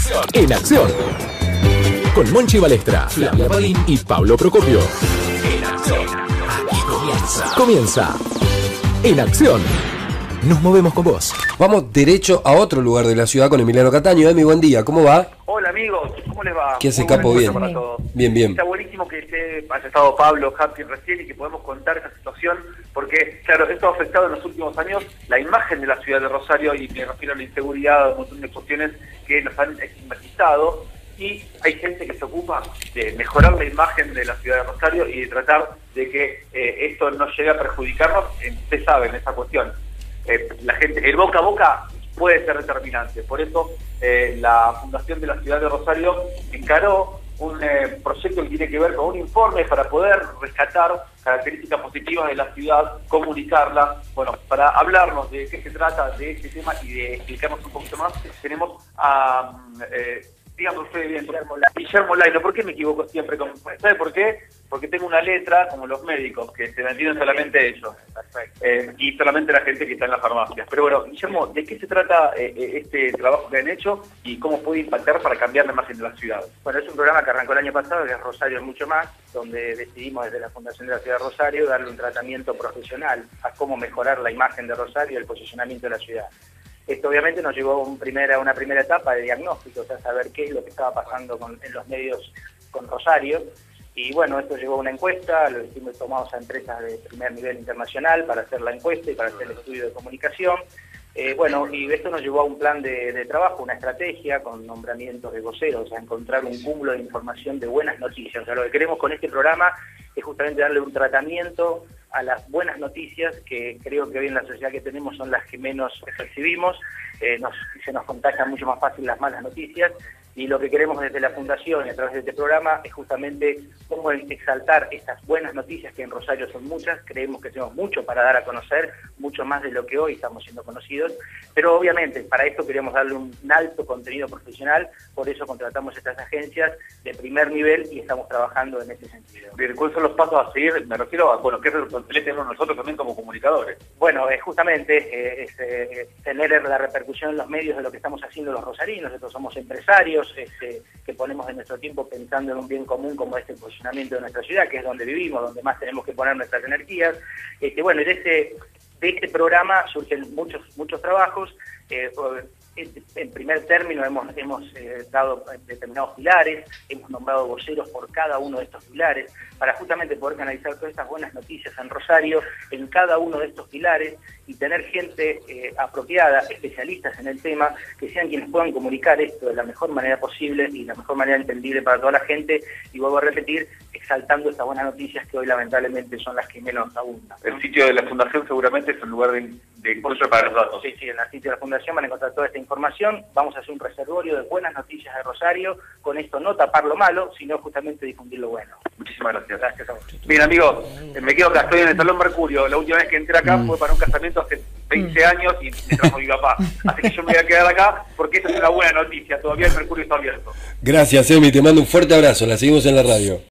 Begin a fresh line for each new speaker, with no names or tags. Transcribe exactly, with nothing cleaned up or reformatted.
En acción. Con Monchi Balestra, Flavia Padín y Pablo Procopio. En acción. Aquí comienza. Comienza. En acción. Nos movemos con vos.
Vamos derecho a otro lugar de la ciudad con Emiliano Cataño. Emi, buen día, ¿cómo va?
Hola amigos, ¿cómo les va?
¿Qué hace, Capo? Bien.
Para todos.
Bien, bien.
Está buenísimo que esté, haya estado Pablo, Happy recién y que podemos contar esa situación, porque claro, esto ha afectado en los últimos años la imagen de la ciudad de Rosario, y me refiero a la inseguridad, a un montón de cuestiones que nos han estigmatizado, y hay gente que se ocupa de mejorar la imagen de la ciudad de Rosario y de tratar de que eh, esto no llegue a perjudicarnos. Ustedes saben esa cuestión. Eh, la gente, el boca a boca puede ser determinante. Por eso eh, la Fundación de la Ciudad de Rosario encaró un eh, proyecto que tiene que ver con un informe para poder rescatar características positivas de la ciudad, comunicarla. Bueno, para hablarnos de qué se trata de este tema y de explicarnos un poquito más, tenemos a... Eh, dígame usted bien, Guillermo Laino. Guillermo Laino, ¿por qué me equivoco siempre? Con, ¿sabe por qué? Porque tengo una letra como los médicos, que se la entienden solamente ellos. Perfecto. Eh, y solamente la gente que está en las farmacias. Pero bueno, Guillermo, ¿de qué se trata eh, este trabajo que han hecho y cómo puede impactar para cambiar la imagen de la ciudad?
Bueno, es un programa que arrancó el año pasado, que es Rosario es mucho más, donde decidimos desde la Fundación de la Ciudad de Rosario darle un tratamiento profesional a cómo mejorar la imagen de Rosario y el posicionamiento de la ciudad. Esto obviamente nos llevó a, un primera, a una primera etapa de diagnóstico, o sea, saber qué es lo que estaba pasando con, en los medios con Rosario. Y bueno, esto llevó a una encuesta, lo hicimos tomados a empresas de primer nivel internacional para hacer la encuesta y para hacer el estudio de comunicación. Eh, bueno, y esto nos llevó a un plan de, de trabajo, una estrategia con nombramientos de voceros, a encontrar un cúmulo de información de buenas noticias. O sea, lo que queremos con este programa es justamente darle un tratamiento a las buenas noticias, que creo que hoy en la sociedad que tenemos son las que menos percibimos. Eh, nos, se nos contagian mucho más fácil las malas noticias, y lo que queremos desde la Fundación y a través de este programa es justamente cómo exaltar estas buenas noticias, que en Rosario son muchas. Creemos que tenemos mucho para dar a conocer, mucho más de lo que hoy estamos siendo conocidos, pero obviamente para esto queremos darle un alto contenido profesional, por eso contratamos estas agencias de primer nivel y estamos trabajando en ese sentido.
Bien, ¿cuáles son los pasos a seguir? Me refiero a, bueno, ¿qué responsabilidad tenemos nosotros también como comunicadores?
Bueno, eh, justamente eh, es, eh, tener la repercusión en los medios de lo que estamos haciendo los rosarinos. Nosotros somos empresarios este, que ponemos de nuestro tiempo pensando en un bien común como este posicionamiento de nuestra ciudad, que es donde vivimos, donde más tenemos que poner nuestras energías. Este, bueno, y de este, de este programa surgen muchos, muchos trabajos. Eh, En primer término hemos, hemos eh, dado determinados pilares, hemos nombrado voceros por cada uno de estos pilares, para justamente poder canalizar todas estas buenas noticias en Rosario, en cada uno de estos pilares, y tener gente eh, apropiada, especialistas en el tema, que sean quienes puedan comunicar esto de la mejor manera posible y la mejor manera entendible para toda la gente, y vuelvo a repetir, exaltando estas buenas noticias que hoy lamentablemente son las que menos abundan, ¿no?
El sitio de la Fundación seguramente es un lugar de, de encuentro para los datos.
Sí, sí, en el sitio de la Fundación van a encontrar toda esta información. Vamos a hacer un reservorio de buenas noticias de Rosario, con esto no tapar lo malo, sino justamente difundir lo bueno.
Muchísimas gracias.
Gracias a vos.
Bien, amigos, me quedo acá, estoy en el Salón Mercurio. La última vez que entré acá fue para un casamiento hace veinte años y me trajo mi papá. Así que yo me voy a quedar acá porque esta es una buena noticia. Todavía el Mercurio está abierto.
Gracias, Emi, te mando un fuerte abrazo, la seguimos en la radio.